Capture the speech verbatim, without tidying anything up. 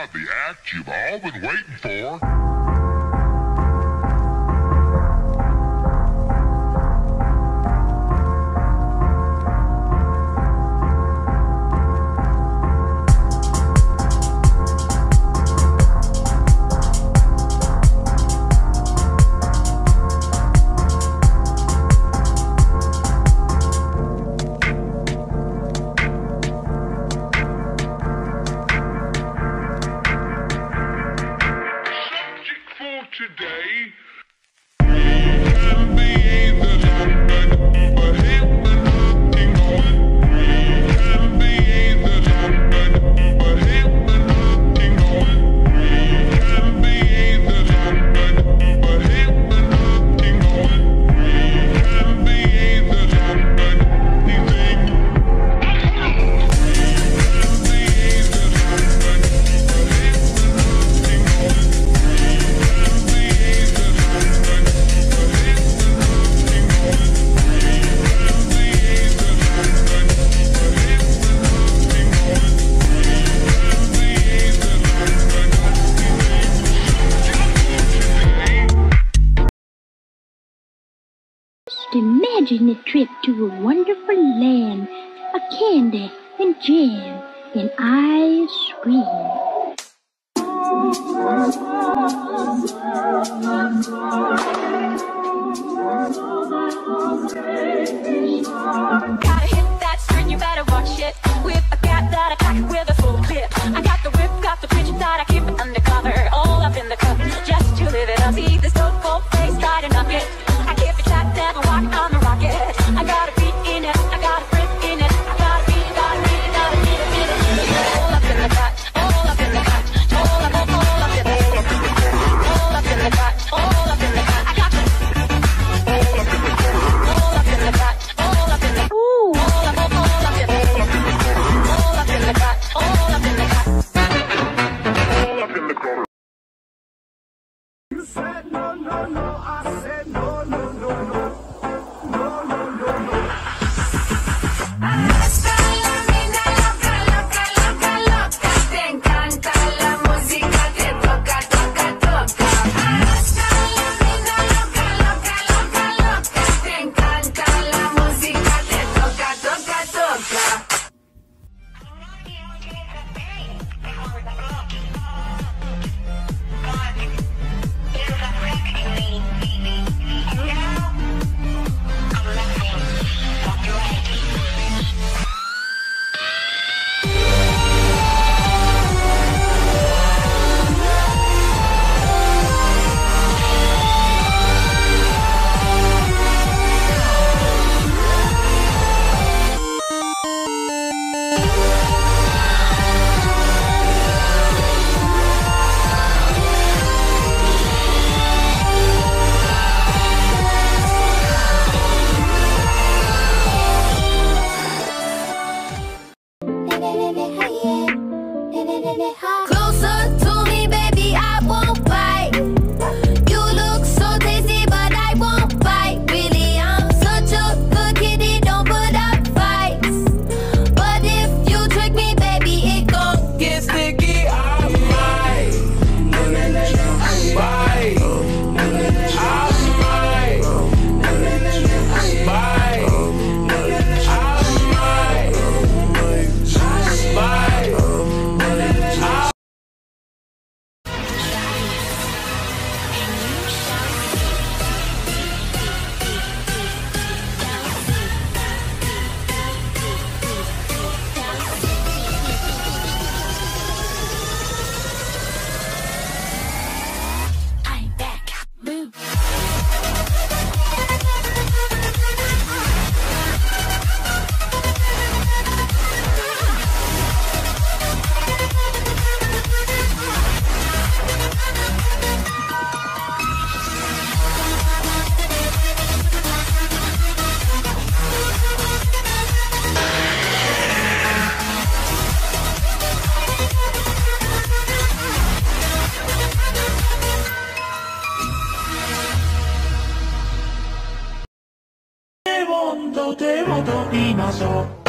now, the act you've all been waiting for. Today, can be either happened, but here we're nothing going. Can be either happened, but here we're nothing going. Can be either happened, but here we're nothing going. Can be either happened, anything. Can be either happened, but here we're nothing going. Imagine a trip to a wonderful land, a candy and jam and ice cream. Gotta hit that string, you better watch it. Whip a cat that attack with a full clip. I got the whip, got the bitch that I keep it undercover. All up in the cup, just to live it up. See this dope cold face, try to knock it. I keep it shot, never walk on the rocket. I got a beat in it, I got a grip in it. I got a beat, got a beat, got a beat, beat it, beat it. All up in the cut, all up in the cut, all up, all, all up in the cut, all up in the cut, all up in the cut. I got the all up in the cut, all up in the cut, all up in the ooh, all up, all, all up in the all up in the cut, all up in the cut, All up in the corner. You said no, no, no, I said no, no, no, no, no, no, no, no. Hasta la mina loca, loca, loca, loca. Te encanta la música, te toca, toca, toca. Hasta la mina loca, loca, loca, loca. Te encanta la música, te toca, toca, toca. Closer to me, baby, I won't fight. You look so tasty, but I won't fight. Really, I'm such a good kitty, don't put up fights. But if you trick me, baby, it gon' get sticky. I might bite. I might bite. I might bite. I'm back, boo. Te voto, te voto, Dinosaur.